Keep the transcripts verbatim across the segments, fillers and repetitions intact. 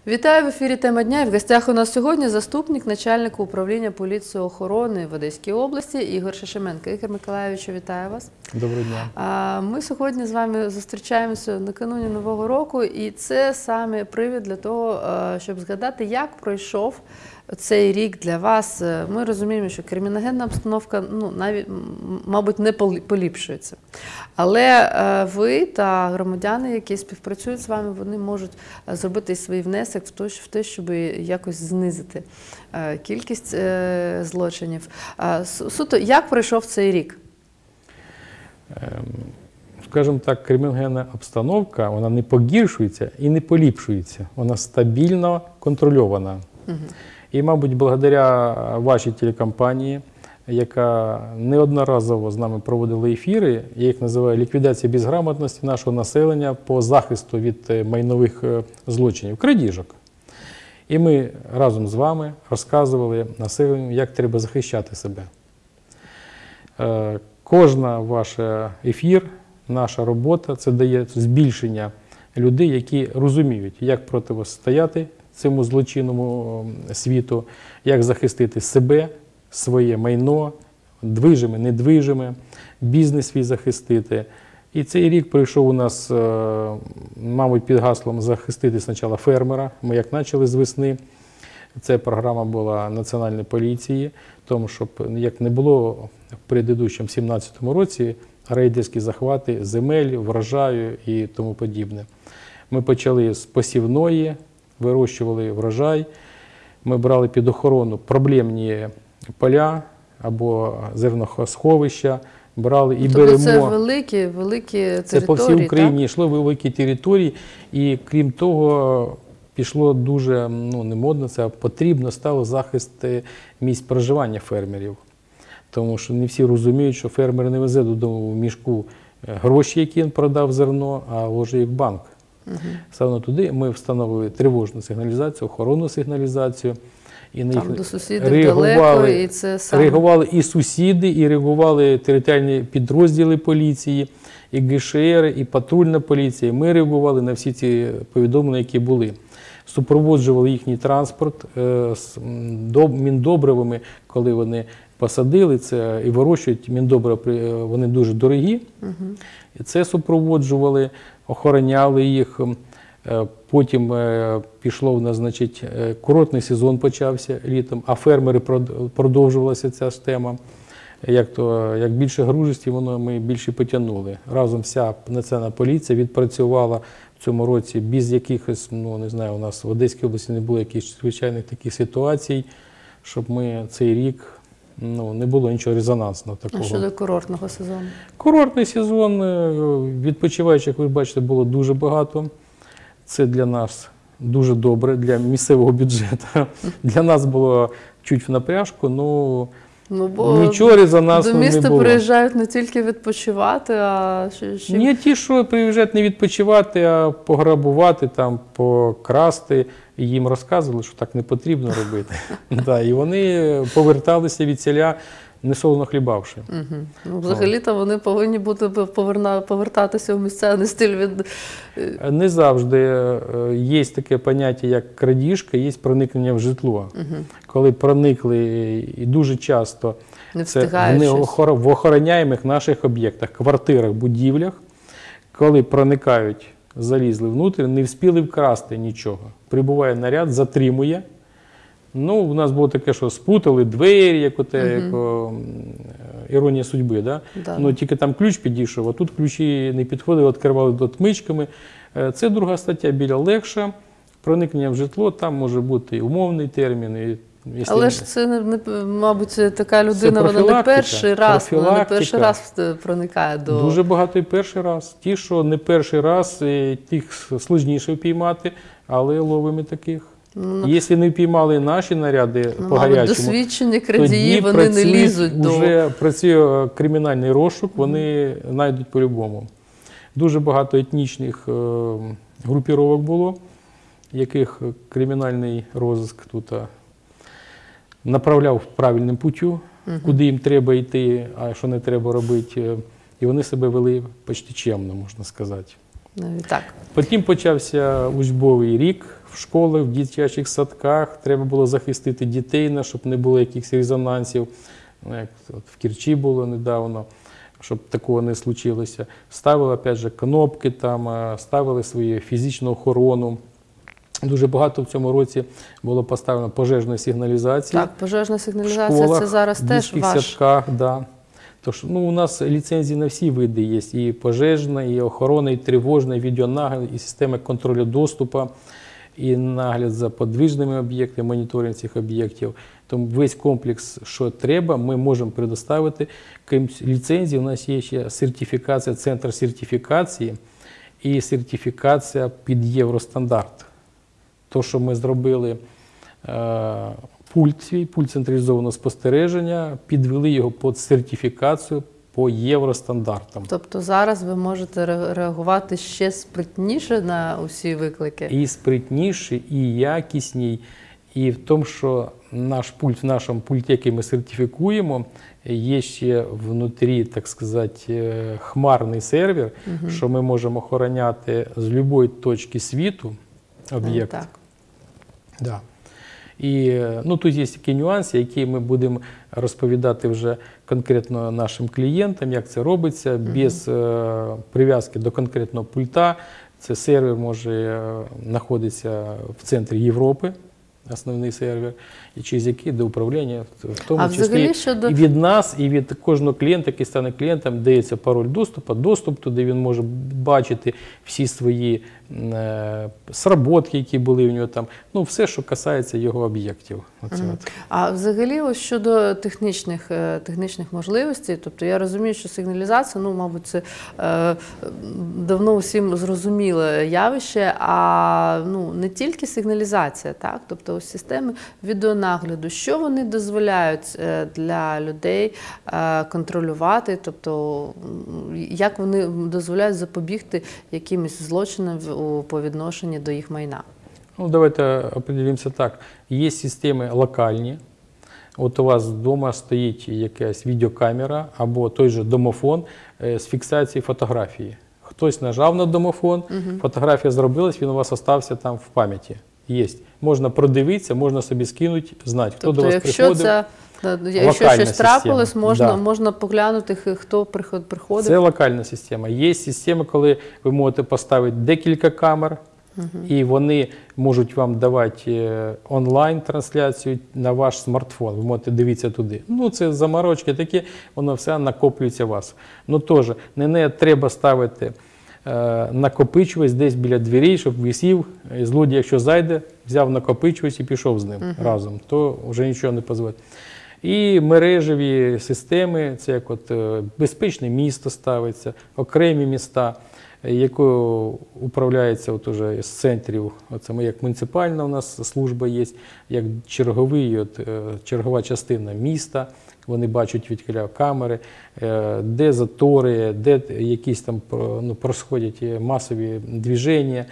Вітаю в ефірі «Тема дня». І в гостях у нас сьогодні заступник начальника управління поліції охорони в Одеській області Ігор Шишименко. Ігор Миколайович, вітаю вас. Доброго дня. Ми сьогодні з вами зустрічаємося накануні Нового року, і це саме привід для того, щоб згадати, як пройшов цей рік для вас. Ми розуміємо, що криміногенна обстановка, ну, навіть, мабуть, не поліпшується. Але ви та громадяни, які співпрацюють з вами, вони можуть зробити свій внесок в те, щоб якось знизити кількість злочинів. Суто, як пройшов цей рік? Скажімо так, криміногенна обстановка, вона не погіршується і не поліпшується. Вона стабільно контрольована. Угу. І, мабуть, благодаря вашій телекомпанії, яка неодноразово з нами проводила ефіри, я їх називаю «Ліквідація безграмотності нашого населення по захисту від майнових злочинів, крадіжок». І ми разом з вами розказували населенню, як треба захищати себе. Кожна ваша ефір, наша робота – це дає збільшення людей, які розуміють, як протистояти цьому злочинному світу, як захистити себе, своє майно, движиме, недвижиме, бізнес свій захистити. І цей рік пройшов у нас, мабуть, під гаслом захистити спочатку фермера. Ми як почали з весни, ця програма була Національної поліції, тому що як не було в предыдущому сімнадцятому році рейдерські захвати земель, врожаю і тому подібне. Ми почали з посівної, вирощували врожай, ми брали під охорону проблемні поля або зерносховища, брали і беремо. Тобто це великі, великі території, це по всій Україні так? йшло великі території, і крім того, пішло дуже, ну, не модно, це потрібно стало захист місць проживання фермерів. Тому що не всі розуміють, що фермер не везе додому в мішку гроші, які він продав зерно, а ложить їх в банк. Угу. Саме туди ми встановили тривожну сигналізацію, охоронну сигналізацію. І на Там до сусідів далеко, і це саме. Реагували і сусіди, і реагували територіальні підрозділи поліції, і ге ше ер, і патрульна поліція. Ми реагували на всі ці повідомлення, які були. Супроводжували їхній транспорт з міндобривами, коли вони посадили це і вирощують міндобрива, вони дуже дорогі. Угу. І це супроводжували, охороняли їх. Потім пішло, значить, курортний сезон почався літом, а фермери продовжувалася ця тема. Як, то, як більше гружості, воно ми більше потягнули. Разом вся Національна поліція відпрацювала в цьому році без якихось, ну не знаю, у нас в Одеській області не було якихось звичайних таких ситуацій, щоб ми цей рік, ну, не було нічого резонансного такого. А щодо курортного сезону? Курортний сезон, відпочиваючих, як ви бачите, було дуже багато. Це для нас дуже добре, для місцевого бюджету. Для нас було чуть в напряжку, ну, ну бо нічого резонансного не було. До міста приїжджають не тільки відпочивати, а ще… Не ті, що приїжджають не відпочивати, а пограбувати, там, покрасти. І їм розказували, що так не потрібно робити. Да, і вони поверталися від селя, не солоно хлібавши. Угу. Ну, взагалі-то вони повинні бути повертатися в місцевий стиль від… Не завжди. Є таке поняття, як крадіжка, є проникнення в житло. Угу. Коли проникли, і дуже часто не це в, в охороняємих наших об'єктах, квартирах, будівлях, коли проникають, залізли внутрі, не встигли вкрасти нічого. Прибуває наряд, затримує. Ну, у нас було таке, що спутали двері, як оте, угу. як о, іронія судьби, да? Да. Ну, тільки там ключ підійшов, а тут ключі не підходили, відкривали отмичками. Це друга стаття, біля легша. Проникнення в житло, там може бути і умовний термін. І, якщо... Але ж це, не, мабуть, така людина, вона не перший раз, вона не перший раз проникає до… Дуже багато і перший раз. Ті, що не перший раз, тих сложніше впіймати, але ловимо таких. Ну, якщо не впіймали наші наряди ну, по гарячому, досвідчені крадії, вони не лізуть до… Вже працює кримінальний розшук, вони знайдуть по-любому. Дуже багато етнічних е, групіровок було, яких кримінальний розиск тут е, направляв правильним путем, угу. куди їм треба йти, а що не треба робити. І вони себе вели почти чемно, можна сказати. Навіть так. Потім почався учбовий рік в школах, в дитячих садках, треба було захистити дітей, щоб не було якихось резонансів. Як от в Керчі було недавно, щоб такого не случилося. Ставили, опять же, кнопки, там, ставили свою фізичну охорону. Дуже багато в цьому році було поставлено пожежної сигналізації. Так, пожежна сигналізація – школах, це зараз в теж дитячих ваш. садках, да. Тож, ну, у нас ліцензії на всі види є. І пожежна, і охорона, і тривожна, і відеонагляд, і система контролю доступу, і нагляд за подвижними об'єктами, моніторинг цих об'єктів. Тому весь комплекс, що треба, ми можемо предоставити. Крім ліцензії, у нас є ще сертифікація, центр сертифікації і сертифікація під євростандарт. То, що ми зробили е, пульт свій, пульт централізованого спостереження, підвели його під сертифікацію по євростандартам. Тобто зараз ви можете реагувати ще спритніше на усі виклики? І спритніше, і якісній. І в тому, що наш пульт, в нашому пульті, який ми сертифікуємо, є ще внутрі, так сказати, хмарний сервер, угу. що ми можемо охороняти з будь-якої точки світу об'єкт. Так. Да. І ну, тут є такі нюанси, які ми будемо розповідати вже конкретно нашим клієнтам, як це робиться, угу. без е, прив'язки до конкретного пульта. Це сервер може знаходитися в центрі Європи, основний сервер, і через який до управління, в тому а числі щодо... і від нас, і від кожного клієнта, який стане клієнтом, дається пароль доступу, доступ туди, він може бачити всі свої е, сработки, які були в нього там, ну все, що касається його об'єктів. Mm. А взагалі, ось щодо технічних, технічних можливостей, тобто я розумію, що сигналізація, ну, мабуть, це е, давно усім зрозуміле явище, а ну, не тільки сигналізація, так, тобто ось системи відеонагляду, що вони дозволяють для людей контролювати, тобто як вони дозволяють запобігти якимось злочинам по відношенню до їх майна? Ну, давайте определимося так. Є системи локальні. От у вас вдома стоїть якась відеокамера або той же домофон з фіксацією фотографії. Хтось нажав на домофон, угу. фотографія зробилась, він у вас залишився там в пам'яті. Є. Можна продивитися, можна собі скинути, знати, хто тобто, до вас якщо приходив. Це, якщо щось трапилось, можна, да. можна поглянути, хто приходив. Це локальна система. Є система, коли ви можете поставити декілька камер, угу. і вони можуть вам давати онлайн-трансляцію на ваш смартфон. Ви можете дивитися туди. Ну, це заморочки такі, воно все накоплюється у вас. Ну, теж, не, не треба ставити накопичувач десь біля дверей, щоб висів, і злодій, якщо зайде, взяв накопичувач і пішов з ним uh-huh. разом, то вже нічого не дозволить. І мережеві системи, це як от безпечне місто ставиться, окремі міста, які управляються от уже з центрів, оце як муніципальна у нас служба є, як черговий, от, чергова частина міста. Вони бачать відкриття камери, де затори, де якісь там ну, происходять масові движення.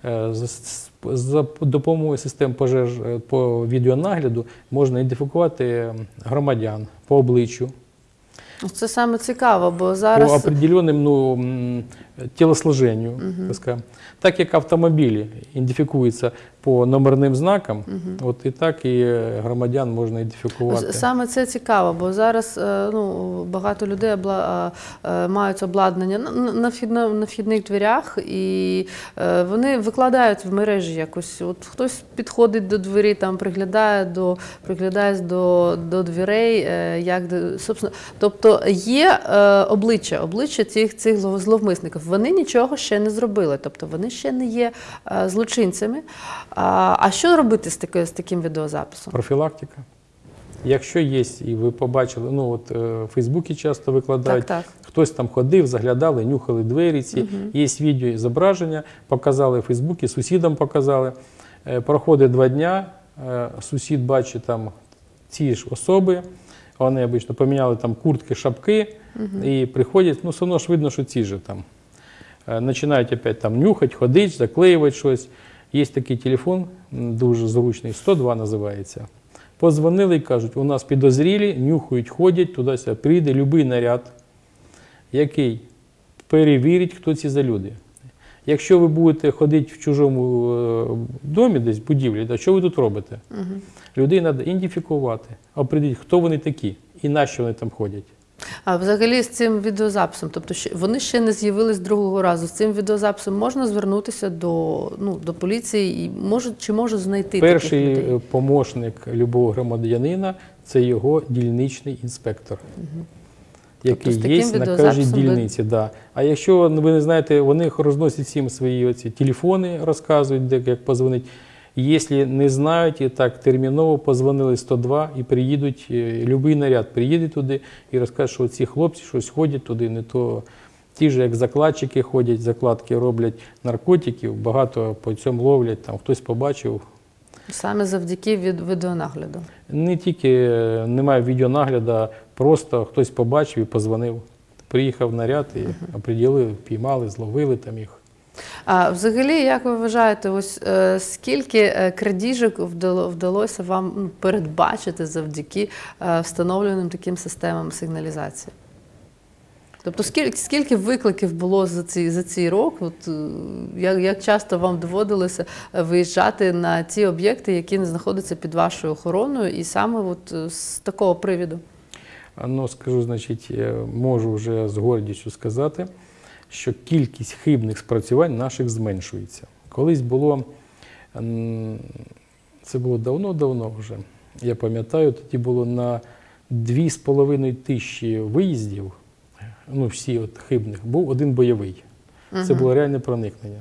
За допомогою систем пожеж по відеонагляду можна ідентифікувати громадян по обличчю. Це саме цікаво, бо зараз... По определенним ну, тілосложенню, uh-huh. так скажемо. Так як автомобілі ідентифікуються по номерним знакам, uh-huh. от і так і громадян можна ідентифікувати. Саме це цікаво, бо зараз ну, багато людей обла... мають обладнання на, вхідно... на вхідних дверях, і вони викладають в мережі якось. От хтось підходить до двері, там приглядає до, приглядає до, до дверей, як, собственно, тобто є е, обличчя, обличчя цих, цих зловмисників. Вони нічого ще не зробили, тобто вони ще не є е, злочинцями. А, а що робити з, таки, з таким відеозаписом? Профілактика. Якщо є, і ви побачили, ну от е, в Фейсбуці часто викладають, так, так. хтось там ходив, заглядали, нюхали двері ці, угу. є відео і зображення, показали в Фейсбуці, сусідам показали. Е, проходить два дня, е, сусід бачить там ці ж особи, вони обично поміняли там куртки, шапки, угу. і приходять, ну, все одно ж видно, що ці ж там. Починають опять там нюхати, ходити, заклеювати щось. Є такий телефон, дуже зручний, сто два називається. Позвонили і кажуть, у нас підозрілі, нюхають, ходять, туди-сюди. Прийде будь-який наряд, який перевірить, хто ці за люди. Якщо ви будете ходити в чужому е, домі, десь в будівлі, то що ви тут робите? Угу. Людей треба ідентифікувати, определити, хто вони такі і на що вони там ходять. А взагалі з цим відеозаписом, тобто ще, вони ще не з'явились другого разу, з цим відеозаписом можна звернутися до, ну, до поліції і можуть, чи можуть знайти Перший таких людей? помощник любого громадянина – це його дільничний інспектор, угу. який тобто, є на кожній дільниці. Ви... Да. А якщо ви не знаєте, вони розносять всім свої оці телефони, розказують, де як позвонити. Якщо не знають, і так терміново позвонили сто два і приїдуть, будь-який наряд приїде туди і розкаже, що ці хлопці щось ходять туди, не то ті ж, як закладчики ходять, закладки роблять наркотиків, багато по цьому ловлять, там хтось побачив. Саме завдяки від відеонагляду? Не тільки немає відеонагляду, просто хтось побачив і позвонив. Приїхав наряд і uh-huh. оприділили, піймали, зловили там їх. А взагалі, як ви вважаєте, ось е, скільки е, крадіжок вдало, вдалося вам ну, передбачити завдяки е, встановленим таким системам сигналізації? Тобто, скільки, скільки викликів було за цей, за цей рік? От, е, як, як часто вам доводилося виїжджати на ті об'єкти, які не знаходяться під вашою охороною, і саме от, з такого приводу? Ну, скажу, значить, можу вже з гордістю сказати, що кількість хибних спрацювань наших зменшується. Колись було, це було давно-давно вже, я пам'ятаю, тоді було на дві з половиною тисячі виїздів, ну всі от хибних, був один бойовий. Угу. Це було реальне проникнення.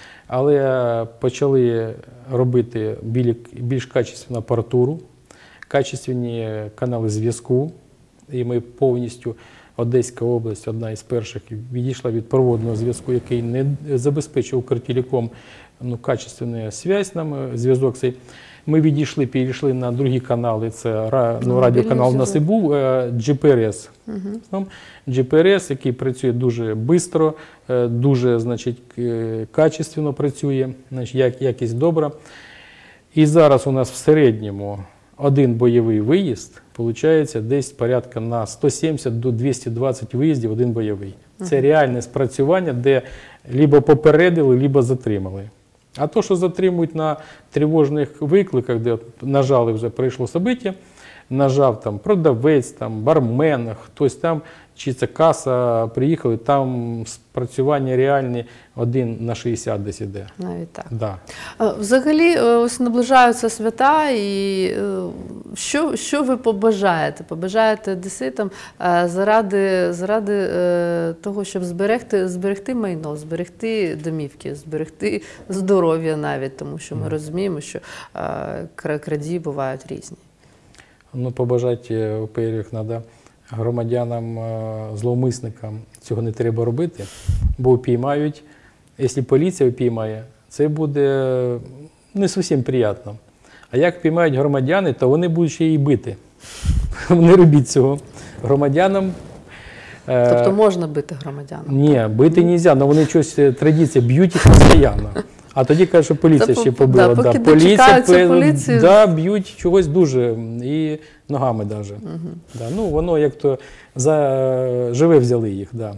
Але почали робити більш качественну апаратуру, качественні канали зв'язку, і ми повністю Одеська область, одна із перших, відійшла від проводного зв'язку, який не забезпечив Укртелеком ну, качественну зв'язь нам, зв'язок цей. Ми відійшли, перейшли на другі канали, це ну, радіоканал у нас і був, джі пі ар ес. Угу. джі пі ар ес, який працює дуже швидко, дуже, значить, качественно працює, значить, якість добра. І зараз у нас в середньому один бойовий виїзд, виходить, десь порядка на сто сімдесят до двохсот двадцяти виїздів один бойовий. Це реальне спрацювання, де либо попередили, либо затримали. А то, що затримують на тривожних викликах, де нажали вже прийшло собиття, нажав там продавець, там бармен, хтось там, чи це каса, приїхали, там спрацювання реальні один на шістдесят десь іде. Навіть так. Да. Взагалі, ось наближаються свята, і що, що ви побажаєте? Побажаєте одеситам заради, заради того, щоб зберегти, зберегти майно, зберегти домівки, зберегти здоров'я навіть, тому що ми розуміємо, що крадії бувають різні. Ну, побажати, во-первых, треба громадянам, зловмисникам цього не треба робити, бо впіймають. Якщо поліція впіймає, це буде не зовсім приємно. А як впіймають громадяни, то вони будуть ще і бити. Не робіть цього. Громадянам... Тобто можна бити громадянам? Ні, бити не можна, але вони щось, традиція, б'ють їх постійно. А тоді кажуть, що поліція Це, ще побила. Да, поки да, поліція, поліцію. Да, б'ють чогось дуже, і ногами навіть. Угу. Да, ну, воно як то за живе взяли їх. Да.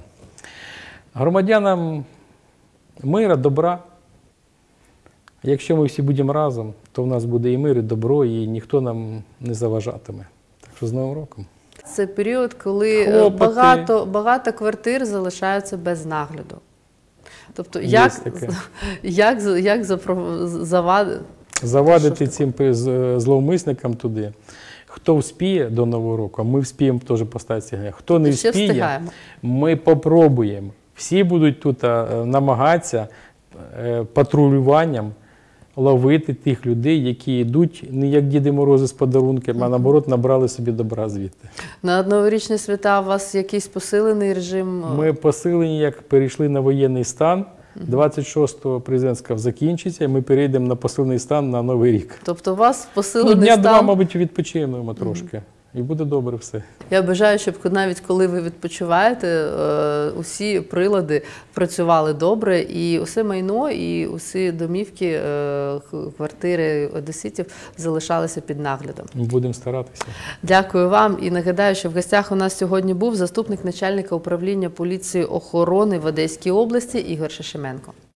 Громадянам мира, добра. Якщо ми всі будемо разом, то в нас буде і мир, і добро, і ніхто нам не заважатиме. Так що з Новим роком. Це період, коли багато, багато квартир залишаються без нагляду. Тобто, як, як, як завадити? Завадити цим зловмисникам туди. Хто вспіє до Нового року, ми вспіємо теж поставити сигнал. Хто не вспіє, ми попробуємо. Всі будуть тут намагатися патрулюванням ловити тих людей, які йдуть не як Діди Морози з подарунками, а наоборот набрали собі добра звідти. На новорічні свята у вас якийсь посилений режим? Ми посилені, як перейшли на воєнний стан. двадцять шостого президентська закінчиться, і ми перейдемо на посилений стан на Новий рік. Тобто у вас посилений ну, дня стан? Дня два, мабуть, відпочинемо трошки. Mm-hmm. І буде добре все. Я бажаю, щоб навіть коли ви відпочиваєте, усі прилади працювали добре, і усе майно, і усі домівки, квартири одеситів залишалися під наглядом. Будемо старатися. Дякую вам. І нагадаю, що в гостях у нас сьогодні був заступник начальника управління поліції охорони в Одеській області Ігор Шишименко.